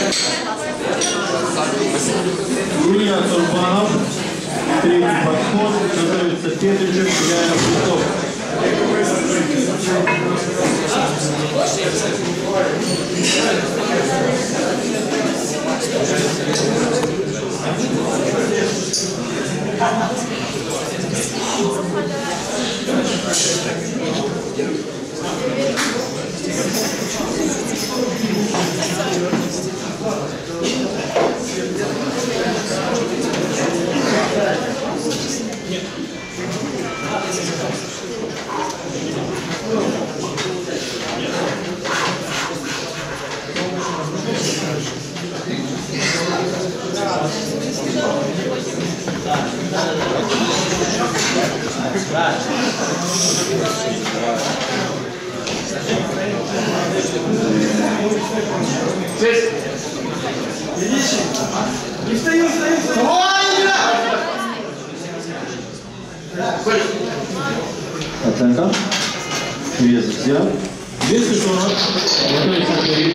Илья Турбанов. Третий подход. Готовится Петричев, Яна Кустов. Не встаю, встаю, встаю! Оценка. Вес взят. 240. Готовится